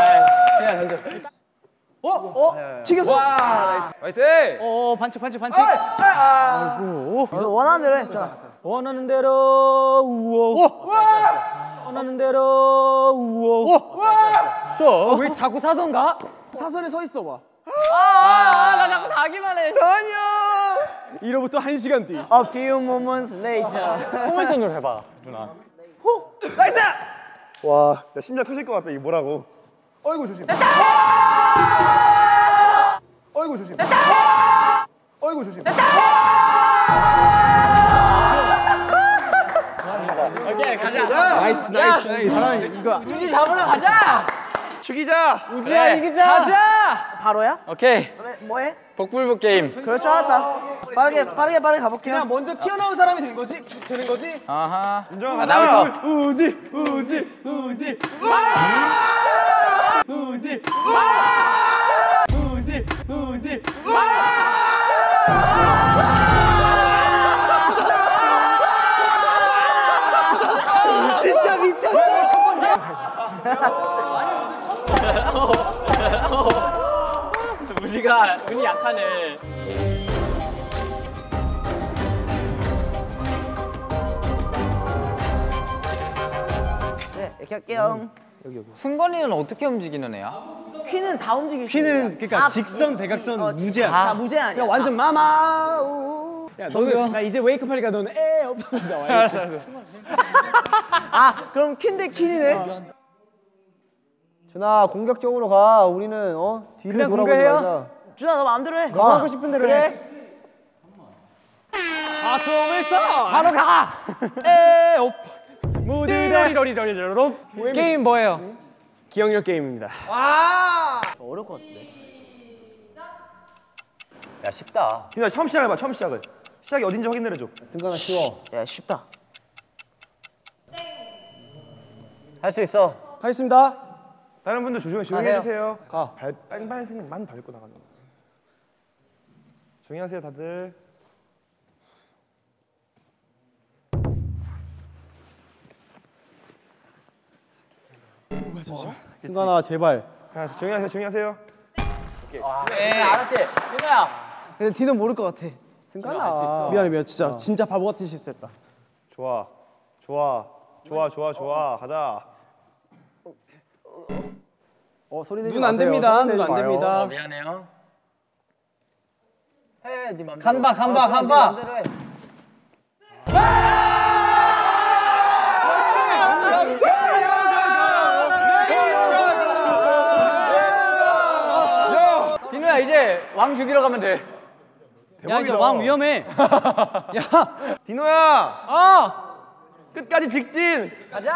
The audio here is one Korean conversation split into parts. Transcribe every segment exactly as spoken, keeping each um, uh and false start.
아, 그냥 던져. 어? 어? 튀겼어. 화이팅! 어, 반칙, 반칙, 반칙. 아이고. 원하는 대로 해. 자. 원하는 대로 우와. 원하는 대로 우와. 써. 왜 자꾸 사선가? 사선에 서 있어 봐. 아, 나 자꾸 다기만 해. 전혀. 이로부터 한 시간 뒤. A few moments later. 콩물선으로 해봐, 누나. 나이스! 와, 야, 심장 터질 것 같다. 이게 뭐라고? 어이구 조심. 어이구 조심. 어이구 조심. 오케이, 가자. 나이스 나이스 나이스. 사람이 이거 우지 잡으러 가자. 죽이자. 우지야, 그래, 이기자. 가자. 바로야? 오케이. 그래, 뭐해? 복불복 게임. 그럴 줄 알았다. 빠르게 빠르게 빠르게 가볼게요. 그냥 먼저 튀어나온 사람이 된 거지? 되는 거지? 아하. 인정하자. 아, 나부터. 우지 우지 우지 우지 우지 우지 진짜 미쳤어. 첫 번째. 우지가 운이 약하네. 네, 이렇게 할게요. 승관이는 어떻게 움직이는 애야? 퀴는 다 움직일 수 퀴는 있어요. 그러니까 아, 직선, 대각선, 어, 무제한. 다 무제 아니야. 그냥 완전 마마. 우. 야 너는 나 이제 웨이크하니까 너는 에 업하면서 나와. 알았어 알았어. 아, 그럼 퀴인데 퀴이네. 준아 공격적으로 가. 우리는 어 뒤로 그냥 돌아보지 공격해요? 말자. 준아 너 마음대로 해. 너가 하고 싶은 대로 해. 아톰을 써. 바로 가. 에 업. 무드대. 리리리리리리로. 게임 뭐예요? 기억력 게임입니다. 어려울 것 같은데. 야, 쉽다. 디노야, 처음 시작해봐. 처음 시작을. 시작이 어딘지 확인 내려줘. 승관아 쉬워. 야, 쉽다. 할 수 있어. 하겠습니다. 다른 분들 조용히 조용히 가세요. 해주세요. 가. 발 빨리 생만 밟고 나가는 거. 조용히 하세요, 다들. 승관아 제발. 자, 조용히 하세요. 조용히 하세요. 네, 알았지? 민호야. 근데 디노 모를 것 같아. 승관아. 미안해 미안. 진짜 진짜 바보 같은 실수했다. 좋아, 좋아, 좋아, 좋아, 좋아. 가자. 어 소리 내지 눈 안 마세요. 됩니다. 소리 내지 눈 안 마요. 됩니다. 어, 미안해요. 해, 네 맘대로. 간박, 간박, 간박. 네 맘대로 해. 디노야, 이제 왕 죽이러 가면 돼. 야 이제 왕 위험해. 야 디노야, 어! 끝까지 직진. 가자!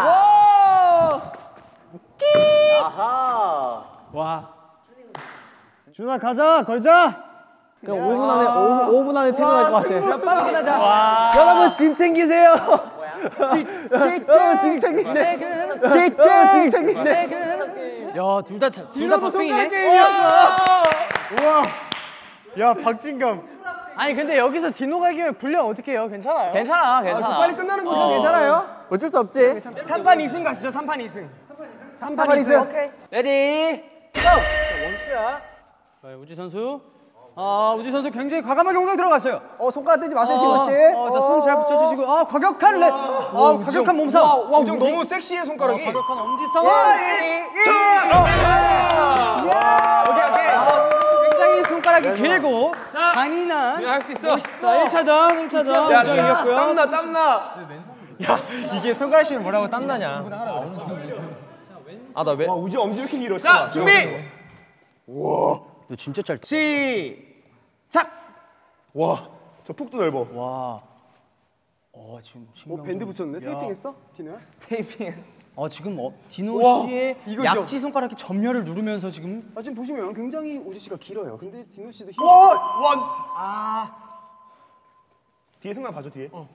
아하. 와. 준아 가자 걸자. 그냥 오 분 안에 오 분 안에 퇴근할 것 같아. 빨리 끝나자. 여러분 짐 챙기세요. 여러분 짐 챙기세요. 여러분 짐 챙기세요. 야둘 다 둘 다 손가락 게임이었어. 우와. 야 박진감. 아니 근데 여기서 디노가 이기면 분량 어떻게 해요? 괜찮아요? 괜찮아, 괜찮아. 빨리 끝나는 거죠? 괜찮아요? 어쩔 수 없지. 삼 판 이 승 가시죠. 삼 판 이 승. 삼 판 이 승. 오케이. 레디, 고! 원투야. 자, 우지 선수. 아, 우지 선수 굉장히 과감하게 공격 들어갔어요. 어, 손가락 떼지 마세요, 디노 씨. 어, 자, 손 잘 붙여주시고. 아, 과격한 랩. 아, 과격한 몸싸움. 와, 너무 섹시해 손가락이. 과격한 엄지성. 오케이, 오케이. 굉장히 손가락이 길고 강인한. 할 수 있어. 자, 일 차전, 일 차전. 야, 우정이 이겼고요. 땀나, 땀나. 이게 손가락 씨는 뭐라고 땀나냐? 아, 나 왜? 와, 우지 엄지 왜 이렇게 길어? 자, 준비. 너 진짜 짧다. 시작. 와, 저 폭도 넓어. 와. 어 지금 어 밴드 붙였는데? 테이핑했어? 디노야? 어 지금 어, 디노 우와, 씨의 이거죠? 약지 손가락이 전멸을 누르면서 지금 아 지금 보시면 굉장히 우지 씨가 길어요. 근데 디노 씨도 힘. 원! 원! 아. 뒤에 손가락 봐줘 뒤에. 어.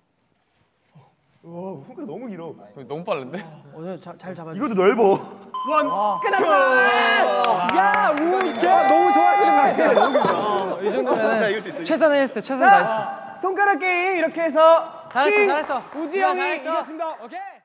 와 손가락 너무 길어. 너무 빠른데? 어잘 잡아. 이것도 넓어. 원! 끝났어! 야 우지. 아, 너무 좋아하시는 거 아니에요? 너무 길어. 이 정도면 자 이길 수 있어. 최선을 했어. 최선을 다했어. 손가락 게임 이렇게 해서 잘했어, 킹 잘했어. 우지 야, 형이 잘했어. 이겼습니다. 오케이.